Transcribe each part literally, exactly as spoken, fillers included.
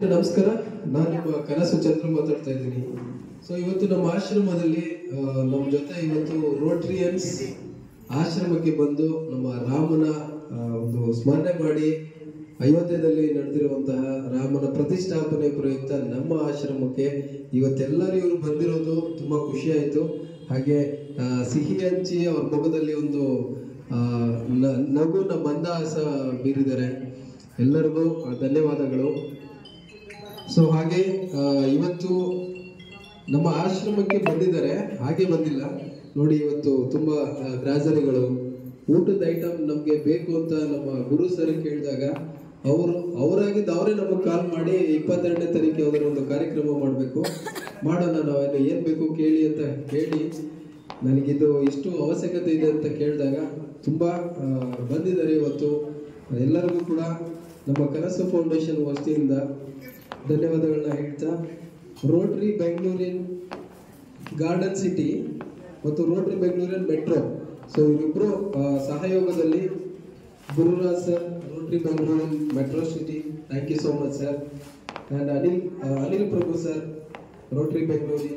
ನಮಸ್ಕಾರ, ನಾನು ನಿಮ್ಮ ಕನಸು ಚಂದ್ರ ಮಾತಾಡ್ತಾ ಇದ್ದೀನಿ. ಸೊ ಇವತ್ತು ನಮ್ಮ ಆಶ್ರಮದಲ್ಲಿ ನಮ್ಮ ಜೊತೆ ಇವತ್ತು ರೋಟ್ರಿಯನ್ಸ್ ಆಶ್ರಮಕ್ಕೆ ಬಂದು ನಮ್ಮ ರಾಮನ ಒಂದು ಸ್ಮರಣೆ ಮಾಡಿ ಅಯೋಧ್ಯೆಯಲ್ಲಿ ನಡೆದಿರುವಂತಹ ರಾಮನ ಪ್ರತಿಷ್ಠಾಪನೆ ಪ್ರಯುಕ್ತ ನಮ್ಮ ಆಶ್ರಮಕ್ಕೆ ಇವತ್ತೆಲ್ಲರೂ ಇವರು ಬಂದಿರೋದು ತುಂಬಾ ಖುಷಿ ಆಯ್ತು. ಹಾಗೆ ಸಿಹಿ ಹಂಚಿ ಅವ್ರ ಮುಖದಲ್ಲಿ ಒಂದು ನಗುನ ಮಂದಹಾಸ ಬೀರಿದ್ದಾರೆ. ಎಲ್ಲರಿಗೂ ಧನ್ಯವಾದಗಳು. ಸೊ ಹಾಗೆ ಇವತ್ತು ನಮ್ಮ ಆಶ್ರಮಕ್ಕೆ ಬಂದಿದ್ದಾರೆ, ಹಾಗೆ ಬಂದಿಲ್ಲ ನೋಡಿ. ಇವತ್ತು ತುಂಬಾ ಗ್ರಾಸರಿಗಳು, ಊಟದ ಐಟಮ್ ನಮ್ಗೆ ಬೇಕು ಅಂತ ನಮ್ಮ ಗುರು ಸರ್ ಕೇಳಿದಾಗ ಅವರು ಅವರಾಗಿದ್ದು ಅವರೇ ನಮಗೆ ಕಾಲ್ ಮಾಡಿ ಇಪ್ಪತ್ತೆರಡನೇ ತಾರೀಕು ಯಾವ್ದಾರ ಒಂದು ಕಾರ್ಯಕ್ರಮ ಮಾಡಬೇಕು, ಮಾಡೋಣ, ನಾವೇನು ಏನ್ ಬೇಕು ಕೇಳಿ ಅಂತ ಹೇಳಿ ನನಗಿದು ಇಷ್ಟು ಅವಶ್ಯಕತೆ ಇದೆ ಅಂತ ಕೇಳಿದಾಗ ತುಂಬಾ ಬಂದಿದ್ದಾರೆ. ಇವತ್ತು ಎಲ್ಲರಿಗೂ ಕೂಡ ನಮ್ಮ ಕನಸು ಫೌಂಡೇಶನ್ ವತಿಯಿಂದ ಧನ್ಯವಾದಗಳನ್ನ ಹೇಳ್ತಾ, ರೋಟರಿ ಬೆಂಗಳೂರಿನ ಗಾರ್ಡನ್ ಸಿಟಿ ಮತ್ತು ರೋಟರಿ ಬೆಂಗಳೂರಿನ ಮೆಟ್ರೋ, ಸೊ ಇವರಿಬ್ಬರು ಸಹಯೋಗದಲ್ಲಿ ಗುರುರಾಜ್ ಸರ್, ರೋಟರಿ ಬೆಂಗಳೂರಿನ metro city, thank you so much sir. And Anil Anil Prabhu sir, rotary ಬೆಂಗಳೂರಿನ,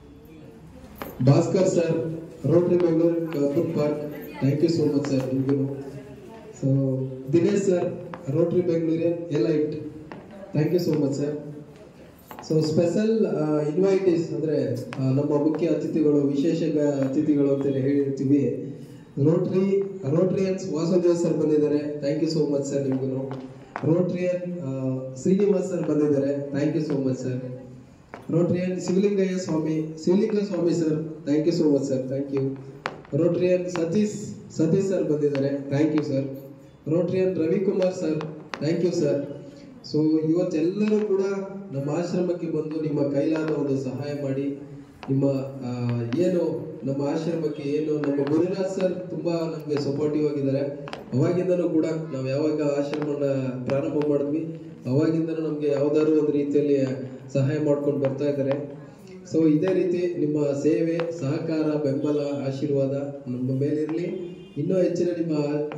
ಭಾಸ್ಕರ್ ಸರ್, ರೋಟರಿ ಬೆಂಗಳೂರಿನ Cubbon park, thank you so much sir ನಿಮಗೂ. ಸೊ ದಿನೇಶ್ ಸರ್, ರೋಟರಿ ಬೆಂಗಳೂರಿನ elite, thank you so much sir. So special invitees ಅಂದ್ರೆ ನಮ್ಮ ಮುಖ್ಯ ಅತಿಥಿಗಳು, ವಿಶೇಷ ಅತಿಥಿಗಳು ಅಂತ ಹೇಳಿರ್ತೀವಿ. ರೋಟರಿ ರೋಟರಿಯನ್ಸ್ ವಾಸುದೇವ್ ಸರ್ ಬಂದಿದ್ದಾರೆ, thank you so much sir ನಿಮ್ಗೂ. ರೋಟರಿಯನ್ ಶ್ರೀನಿವಾಸ್ ಸರ್ ಬಂದಿದ್ದಾರೆ, thank you so much sir. Rotarian Shivalingaiah Swamy Shivalinga Swamy sir, thank you so much sir, thank you. Rotarian Satish Satish sir ಬಂದಿದ್ದಾರೆ, thank you sir. Rotarian Ravikumar sir, thank you sir. So ಇವತ್ತೆಲ್ಲರೂ ಕೂಡ ನಮ್ಮ ಆಶ್ರಮಕ್ಕೆ ಬಂದು ನಿಮ್ಮ ಕೈಲಾದ ಒಂದು ಸಹಾಯ ಮಾಡಿ, ನಿಮ್ಮ ಏನು ನಮ್ಮ ಆಶ್ರಮಕ್ಕೆ ಏನು ನಮ್ಮ ಗುರುರಾಜ್ ಸರ್ ತುಂಬಾ ನಮ್ಗೆ ಸಪೋರ್ಟಿವ್ ಆಗಿದ್ದಾರೆ. ಅವಾಗಿಂದನೂ ಕೂಡ ನಾವು ಯಾವಾಗ ಆಶ್ರಮನ ಪ್ರಾರಂಭ ಮಾಡಿದ್ವಿ ಅವಾಗಿಂದನೂ ನಮ್ಗೆ ಯಾವ್ದಾದ್ರು ಒಂದು ರೀತಿಯಲ್ಲಿ ಸಹಾಯ ಮಾಡ್ಕೊಂಡು ಬರ್ತಾ ಇದ್ದಾರೆ. ಸೊ ಇದೇ ರೀತಿ ನಿಮ್ಮ ಸೇವೆ, ಸಹಕಾರ, ಬೆಂಬಲ, ಆಶೀರ್ವಾದ ನಮ್ಮ ಮೇಲಿರ್ಲಿ. ಇನ್ನೂ ಹೆಚ್ಚಿನ ನಿಮ್ಮ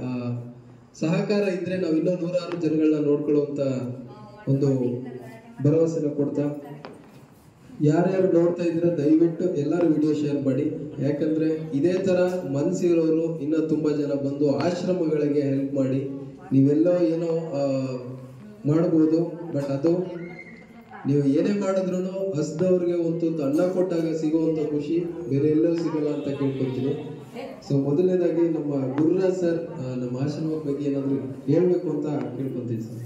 ಸಹಕಾರ ಇದ್ರೆ ನಾವು ಇನ್ನೂ ನೂರಾರು ಜನಗಳನ್ನ ನೋಡ್ಕೊಳ್ಳುವಂತ ಒಂದು ಭರವಸೆನ ಕೊಡ್ತಾ, ಯಾರ್ಯಾರು ನೋಡ್ತಾ ಇದ್ರೆ ದಯವಿಟ್ಟು ಎಲ್ಲರೂ ವಿಡಿಯೋ ಶೇರ್ ಮಾಡಿ. ಯಾಕಂದ್ರೆ ಇದೇ ತರ ಮನಸ್ಸಿರೋರು ಇನ್ನೂ ತುಂಬಾ ಜನ ಬಂದು ಆಶ್ರಮಗಳಿಗೆ ಹೆಲ್ಪ್ ಮಾಡಿ. ನೀವೆಲ್ಲೋ ಏನೋ ಮಾಡ್ಬೋದು, ಬಟ್ ಅದು ನೀವು ಏನೇ ಮಾಡಿದ್ರು ಹಸ್ದವ್ರಿಗೆ ಒಂದು ಅನ್ನ ಕೊಟ್ಟಾಗ ಸಿಗುವಂತ ಖುಷಿ ಬೇರೆ ಎಲ್ಲರೂ ಸಿಗಲ್ಲ ಅಂತ ಕೇಳ್ಕೊತೀನಿ. ಸೊ ಮೊದಲನೇದಾಗಿ ನಮ್ಮ ಗುರುರಾಜ್ ಸರ್ ನಮ್ಮ ಆಶ್ರಮದ ಬಗ್ಗೆ ಏನಾದ್ರು ಹೇಳ್ಬೇಕು ಅಂತ ಕೇಳ್ಕೊಂತೀನಿ ಸರ್.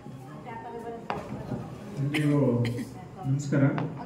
ನೀವು ನಮಸ್ಕಾರ.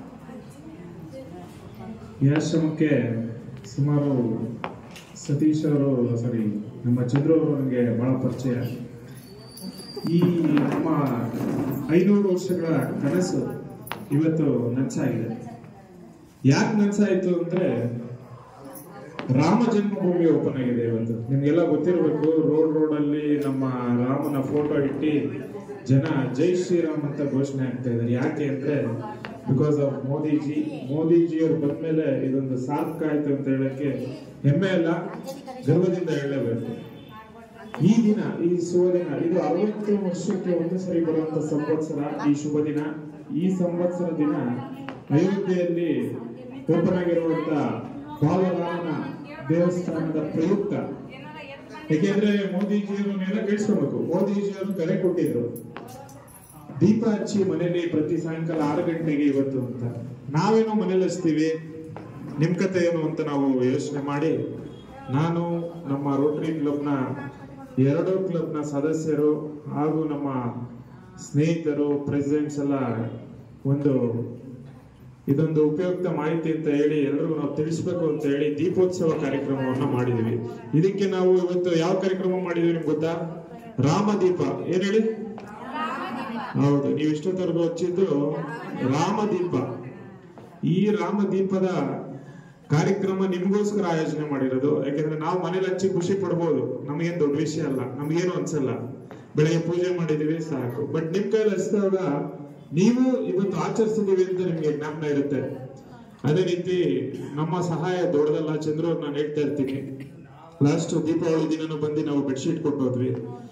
ಈ ಆಶ್ರಮಕ್ಕೆ ಸುಮಾರು ಸತೀಶ್ ಅವರು ಸಾರಿ ನಮ್ಮ ಚಂದ್ರು ಅವರು ನನಗೆ ಬಹಳ ಪರಿಚಯ. ಈ ನಮ್ಮ ಐನೂರು ವರ್ಷಗಳ ಕನಸು ಇವತ್ತು ನನಸಾಗಿದೆ. ಯಾಕೆ ನನಸಾಯಿತು ಅಂದ್ರೆ ರಾಮ ಜನ್ಮಭೂಮಿ ಓಪನ್ ಆಗಿದೆ ಇವತ್ತು. ನಿಮ್ಗೆಲ್ಲ ಗೊತ್ತಿರಬೇಕು, ರೋಡ್ ರೋಡ್ ಅಲ್ಲಿ ನಮ್ಮ ರಾಮನ ಫೋಟೋ ಇಟ್ಟು ಜನ ಜೈ ಶ್ರೀರಾಮ್ ಅಂತ ಘೋಷಣೆ ಆಗ್ತಾ ಇದ್ದಾರೆ. ಯಾಕೆ ಅಂದ್ರೆ ಬಿಕಾಸ್ ಆಫ್ ಮೋದಿಜಿ. ಮೋದಿಜಿ ಅವ್ರು ಬಂದ್ಮೇಲೆ ಇದೊಂದು ಸಾರ್ಥಕ ಆಯ್ತು ಅಂತ ಹೇಳಕ್ಕೆ ಹೆಮ್ಮೆ ಅಲ್ಲ, ಗರ್ವದಿಂದ ಹೇಳಲೇಬೇಕು. ಈ ದಿನ, ಈ ಶುಭ ದಿನ, ಇದು ಅರವತ್ತು ವರ್ಷಕ್ಕೆ ಒಂದು ಸರಿ ಬರುವಂತ ಸಂವತ್ಸರ. ಈ ಶುಭ ದಿನ, ಈ ಸಂವತ್ಸರ ದಿನ ಅಯೋಧ್ಯೆಯಲ್ಲಿ ಓಪನ್ ಆಗಿರುವಂತ ಬಾಲರಾಮನ ದೇವಸ್ಥಾನದ ಪ್ರಯುಕ್ತ. ಯಾಕೆಂದ್ರೆ ಮೋದಿಜಿಯವರನ್ನೆಲ್ಲ ಕೇಳಿಸ್ಕೊಬೇಕು. ಮೋದಿಜಿಯವರು ಕರೆ ಕೊಟ್ಟಿದ್ರು, ದೀಪ ಹಚ್ಚಿ ಮನೇಲಿ ಪ್ರತಿ ಸಾಯಂಕಾಲ ಆರು ಗಂಟೆಗೆ ಇವತ್ತು ಅಂತ. ನಾವೇನೋ ಮನೇಲಿ ಹಚ್ತೀವಿ, ನಿಮ್ ಕತೆ ಏನು ಅಂತ ನಾವು ಯೋಚನೆ ಮಾಡಿ, ನಾನು ನಮ್ಮ ರೋಟರಿ ಕ್ಲಬ್ನ ಎರಡು ಕ್ಲಬ್ನ ಸದಸ್ಯರು ಹಾಗೂ ನಮ್ಮ ಸ್ನೇಹಿತರು, ಪ್ರೆಸಿಡೆಂಟ್ಸ್ ಎಲ್ಲ ಒಂದು ಇದೊಂದು ಉಪಯುಕ್ತ ಮಾಹಿತಿ ಅಂತ ಹೇಳಿ ಎಲ್ಲರಿಗೂ ನಾವು ತಿಳಿಸ್ಬೇಕು ಅಂತ ಹೇಳಿ ದೀಪೋತ್ಸವ ಕಾರ್ಯಕ್ರಮವನ್ನ ಮಾಡಿದೀವಿ. ಇದಕ್ಕೆ ನಾವು ಇವತ್ತು ಯಾವ ಕಾರ್ಯಕ್ರಮ ಮಾಡಿದೀವಿ ನಿಮ್ಗೆ ಗೊತ್ತಾ? ರಾಮದೀಪ. ಏನ್ ಹೇಳಿ? ಹೌದು, ನೀವು ಇಷ್ಟೊತ್ತವರೆಗೂ ಹಚ್ಚಿದ್ದು ರಾಮದೀಪ. ಈ ರಾಮದೀಪದ ಕಾರ್ಯಕ್ರಮ ನಿಮ್ಗೋಸ್ಕರ ಆಯೋಜನೆ ಮಾಡಿರೋದು. ಯಾಕಂದ್ರೆ ನಾವು ಮನೇಲಿ ಹಚ್ಚಿ ಖುಷಿ ಪಡ್ಬೋದು, ನಮಗೇನ್ ದೊಡ್ಡ ವಿಷಯ ಅಲ್ಲ, ನಮ್ಗೇನು ಅನ್ಸಲ್ಲ, ಬೆಳಗ್ಗೆ ಪೂಜೆ ಮಾಡಿದೀವಿ ಸಾಕು. ಬಟ್ ನಿಮ್ ಕೈಲಿ ಹಚ್ಚಿದಾಗ ನೀವು ಇವತ್ತು ಆಚರಿಸಿದೀವಿ ಅಂತ ನಿಮ್ಗೆ ಜ್ಞಾಪನ ಇರುತ್ತೆ. ಅದೇ ರೀತಿ ನಮ್ಮ ಸಹಾಯ ದೊಡ್ಡದಲ್ಲ. ಚಂದ್ರು ನಾನು ಹೇಳ್ತಾ ಇರ್ತೀನಿ, ಲಾಸ್ಟ್ ದೀಪಾವಳಿ ದಿನನೂ ಬಂದು ನಾವು ಬೆಡ್ಶೀಟ್ ಕೊಟ್ಟು ಹೋದ್ವಿ.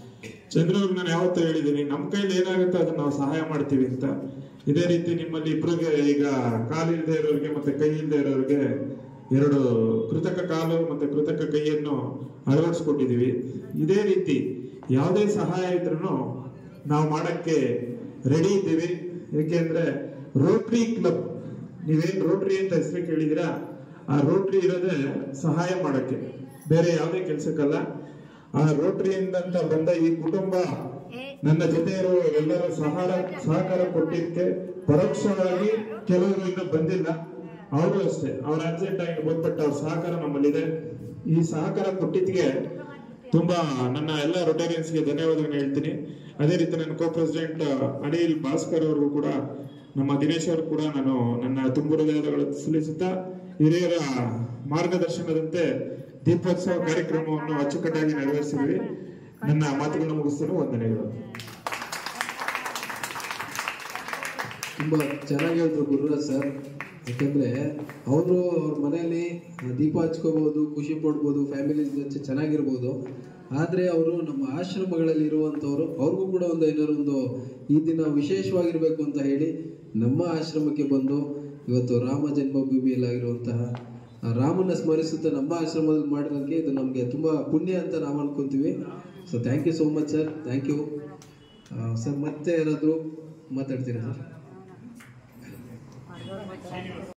ಚಂದ್ರವ್ರಿಗೆ ನಾನು ಯಾವತ್ತೂ ಹೇಳಿದ್ದೀನಿ, ನಮ್ಮ ಕೈಲಿ ಏನಾಗುತ್ತೋ ಅದನ್ನ ನಾವು ಸಹಾಯ ಮಾಡ್ತೀವಿ ಅಂತ. ಇದೇ ರೀತಿ ನಿಮ್ಮಲ್ಲಿ ಇಬ್ಬರಿಗೆ ಈಗ ಕಾಲಿಲ್ಲದೆ ಇರೋರಿಗೆ ಮತ್ತೆ ಕೈ ಇಲ್ಲದೆ ಇರೋರಿಗೆ ಎರಡು ಕೃತಕ ಕಾಲು ಮತ್ತೆ ಕೃತಕ ಕೈಯನ್ನು ಅಳವಡಿಸ್ಕೊಟ್ಟಿದ್ದೀವಿ. ಇದೇ ರೀತಿ ಯಾವುದೇ ಸಹಾಯ ಇದ್ರೂ ನಾವು ಮಾಡಕ್ಕೆ ರೆಡಿ ಇದ್ದೀವಿ. ಏಕೆಂದ್ರೆ ರೋಟ್ರಿ ಕ್ಲಬ್, ನೀವೇನ್ ರೋಟ್ರಿ ಅಂತ ಹೆಸರು ಕೇಳಿದಿರಾ, ಆ ರೋಟ್ರಿ ಇರೋದೇ ಸಹಾಯ ಮಾಡಕ್ಕೆ, ಬೇರೆ ಯಾವುದೇ ಕೆಲ್ಸಕ್ಕಲ್ಲ. ಆ ರೋಟ್ರಿಯಿಂದ ಬಂದ ಈ ಕುಟುಂಬ ನನ್ನ ಜೊತೆ ಇರೋ ಎಲ್ಲರೂ ಸಹಾರ ಸಹಕಾರ ಕೊಟ್ಟಿದ್ದಕ್ಕೆ ಪರೋಕ್ಷವಾಗಿ ಕೆಲವರು ಇನ್ನೂ ಬಂದಿಲ್ಲ, ಅವರು ಅಷ್ಟೇ ಅವ್ರ ಅರ್ಜೆಂಟ್ ಆಗಿ ಬಂದ್ಬಿಟ್ಟು ಅವ್ರ ಸಹಕಾರ ನಮ್ಮಲ್ಲಿದೆ. ಈ ಸಹಕಾರ ಕೊಟ್ಟಿದ್ದಕ್ಕೆ ತುಂಬಾ ನನ್ನ ಎಲ್ಲ ರೊಟೇರಿಯನ್ಸ್ಗೆ ಧನ್ಯವಾದಗಳನ್ನು ಹೇಳ್ತೀನಿ. ಅದೇ ರೀತಿ ನನ್ನ ಕೋ ಪ್ರೆಸಿಡೆಂಟ್ ಅನಿಲ್ ಭಾಸ್ಕರ್ ಅವ್ರಿಗೂ ಕೂಡ, ನಮ್ಮ ದಿನೇಶ್ ಅವ್ರಿಗೂ ಕೂಡ ನಾನು ನನ್ನ ತುಂಬು ಹೃದಯಗಳನ್ನು ಸಲ್ಲಿಸುತ್ತಾ, ಹಿರಿಯರ ಮಾರ್ಗದರ್ಶನದಂತೆ ದೀಪೋತ್ಸವ ಕಾರ್ಯಕ್ರಮವನ್ನು ಅಚ್ಚುಕಟ್ಟಾಗಿ ನೆರವೇರಿಸಿದ್ವಿ. ನನ್ನ ಮಾತುಗಳನ್ನು ಮುಗಿಸ್ತೇನೆ. ವಂದನೆಗಳು. ತುಂಬಾ ಚೆನ್ನಾಗಿ ಹೇಳಿದ್ರು ಗುರುರಾಜ್ ಸರ್. ಯಾಕಂದ್ರೆ ಅವರು ಅವ್ರ ಮನೆಯಲ್ಲಿ ದೀಪ ಹಚ್ಕೋಬಹುದು, ಖುಷಿ ಪಡ್ಬೋದು, ಫ್ಯಾಮಿಲಿ ಜೊತೆ ಚೆನ್ನಾಗಿರ್ಬೋದು. ಆದರೆ ಅವರು ನಮ್ಮ ಆಶ್ರಮಗಳಲ್ಲಿ ಇರುವಂಥವ್ರು, ಅವ್ರಿಗೂ ಕೂಡ ಒಂದು ಏನಾದ್ರು ಒಂದು ಈ ದಿನ ವಿಶೇಷವಾಗಿರ್ಬೇಕು ಅಂತ ಹೇಳಿ ನಮ್ಮ ಆಶ್ರಮಕ್ಕೆ ಬಂದು ಇವತ್ತು ರಾಮ ಜನ್ಮಭೂಮಿಯಲ್ಲಾಗಿರುವಂತಹ ರಾಮನ ಸ್ಮರಿಸುತ್ತಾ ನಮ್ಮ ಆಶ್ರಮದಲ್ಲಿ ಮಾಡಿರೋದಕ್ಕೆ ಇದು ನಮಗೆ ತುಂಬ ಪುಣ್ಯ ಅಂತ ನಾವು ಅನ್ಕೊಂತೀವಿ. So thank you so much sir, thank you sir. ಮತ್ತೆ ಯಾರಾದರೂ ಮಾತಾಡ್ತೀರಾ ಸರ್?